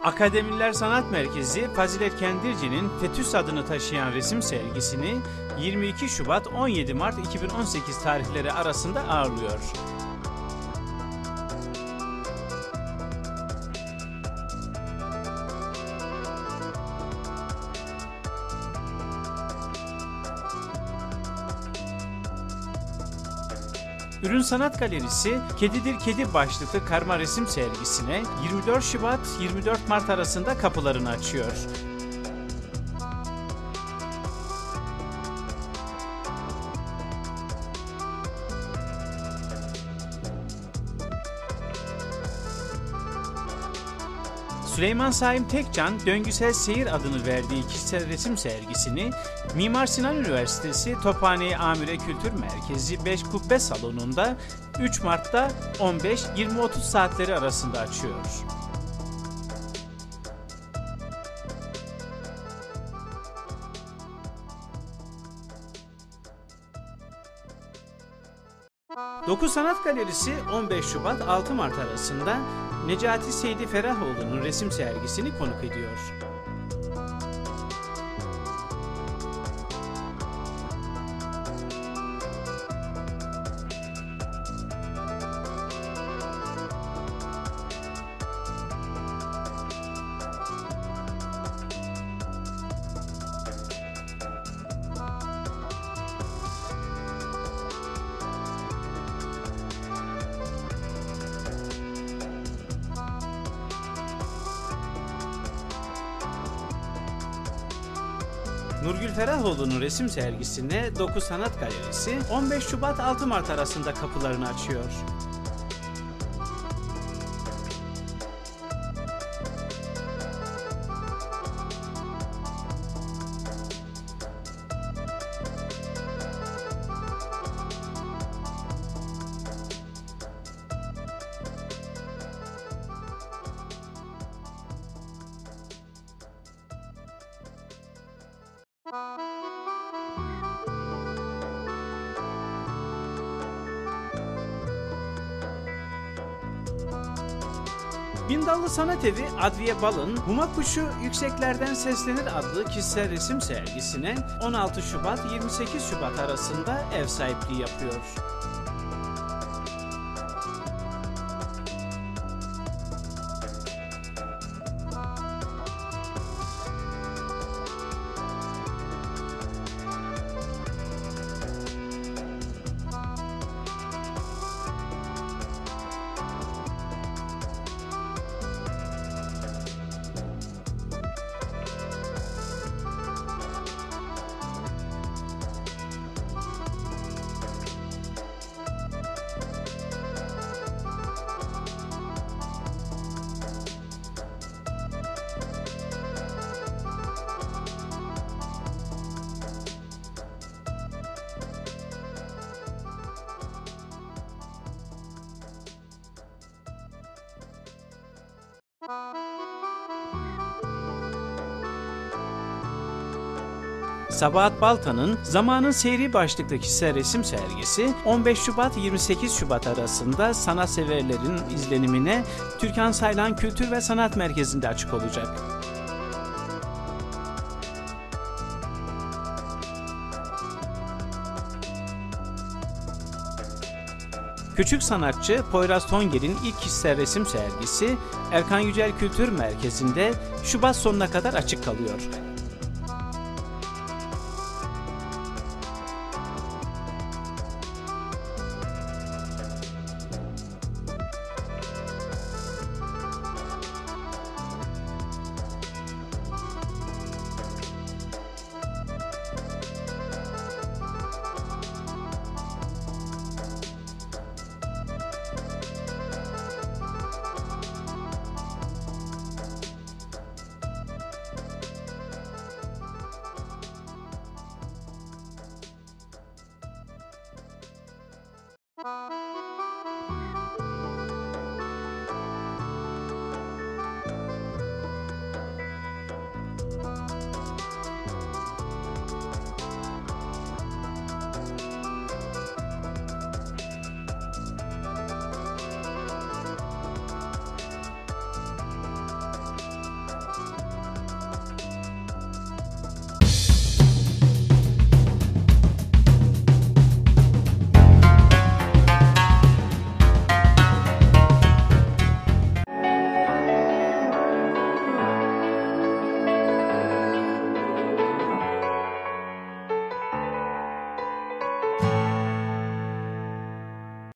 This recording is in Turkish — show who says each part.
Speaker 1: Akademiler Sanat Merkezi, Fazilet Kendirci'nin Fetüs adını taşıyan resim sergisini 22 Şubat 17 Mart 2018 tarihleri arasında ağırlıyor. Ürün Sanat Galerisi, Kedidir Kedi başlıklı karma resim sergisine 24 Şubat-24 Mart arasında kapılarını açıyor. Süleyman Saim Tekcan, Döngüsel Seyir adını verdiği kişisel resim sergisini Mimar Sinan Üniversitesi Tophane Amire Kültür Merkezi 5 Kubbe Salonu'nda 3 Mart'ta 15-20-30 saatleri arasında açıyor. Doku Sanat Galerisi 15 Şubat-6 Mart arasında Necati Seydi Ferahoğlu'nun resim sergisini konuk ediyor. Nurgül Ferahoğlu'nun resim sergisine Doku Sanat Galerisi 15 Şubat-6 Mart arasında kapılarını açıyor. Bindallı Sanat Evi Adviye Bal'ın Huma Kuşu Yükseklerden Seslenir adlı kişisel resim sergisine 16 Şubat-28 Şubat arasında ev sahipliği yapıyor. Sabahat Balta'nın Zamanın Seyri başlıklı kişisel resim sergisi 15 Şubat-28 Şubat arasında sanatseverlerin izlenimine Türkan Saylan Kültür ve Sanat Merkezi'nde açık olacak. Küçük sanatçı Poyraz Tonger'in ilk kişisel resim sergisi Erkan Yücel Kültür Merkezi'nde Şubat sonuna kadar açık kalıyor.